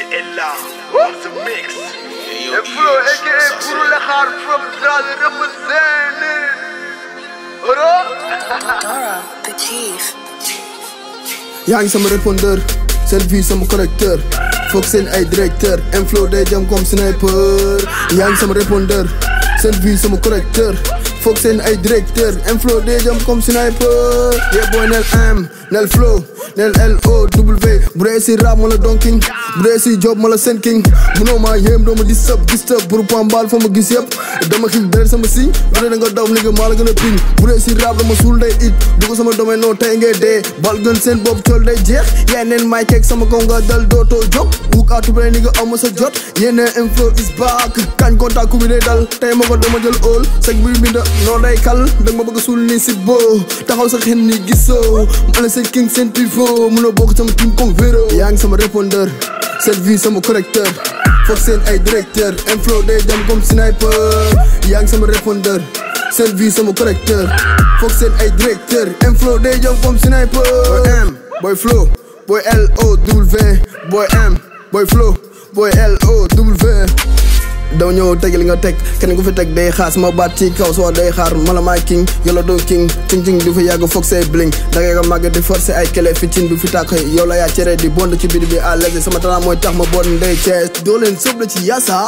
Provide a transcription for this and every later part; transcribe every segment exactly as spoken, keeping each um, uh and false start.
est là, on se mix. Mflow, aka pour le hard from Titre, representing. Dora, the chief. yaa ngi sama répondeur seen vie sama correcteur foog seen ay directeur Mflow day jam comme sniper yaa ngi sama répondeur seen vie sama correcteur foog seen ay directeur Mflow day jam comme sniper yeah boy nel M nel Flow nel L O W bu dee si rap ma la donking bu dee si job ma la seen king munoo maa yéem doo ma disturb disturb buru pambaal fa ma gis yëpp dama xiif deret sama si bu dee da nga daw nigga maa la gën a ping bu dee si rap dama suul day it du ko sama domaine noo tey ngay dee bal gën seen bopp cool day jeex yaay neen may keeg sama kaw nga dal dootoo jóg wuk atu bene nigga aw ma sa jot yéene Mflow is back kañ contact ku bi day dal tey ma ko dama jël óol seg buy binda noo day kal danga ma bëgg suul ni si boo taxaw sa xen ni gisoo ma la seen king seen pivot munoo bokk sama team comme véro yaa ngi sama répondeur cette vie sama correcteur foog seen ay directeur Mflow day jam comme sniper yaa ngi sama répondeur cette vie sama correcteur foog seen ay directeur Mflow day jam comme sniper boy M boy Flow boy L O W boy M boy Flow boy L O W daw ñëw teg li nga teg kenn ku fi teg day xaas ma baat ci kaw soo day xaar mala maay king yow la doon king ting ting du fi yàgg foog say bling dangay nga màgg di forcé ay kele fi cin du fi tàkk yow la yaa cere di bond ci biir bi à l'aise sama talent mooy tax ma bon ndey cees doo leen sóob la ci yasa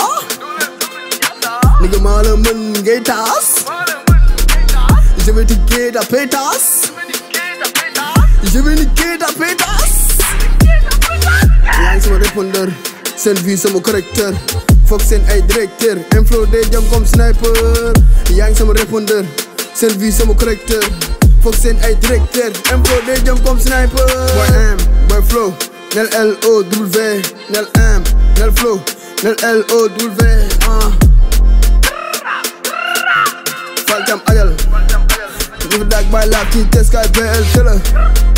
ni nga maa la mën ngay taas je vais niquer ta pétasse je vais niquer ta pétasse yaa ngi sama répondeur seen vie sama correcteur foog seen ay directeur Mflow day jam comme sniper yaa ngi sama répondeur seen vie sama correcteur foog seen ay directeur Mflow day jam comme sniper boy M boy Flow nel L O W nel M nel Flow nel L O W ah fal jam ajal ñu fi daag bay laaf ci teskaay B L tëla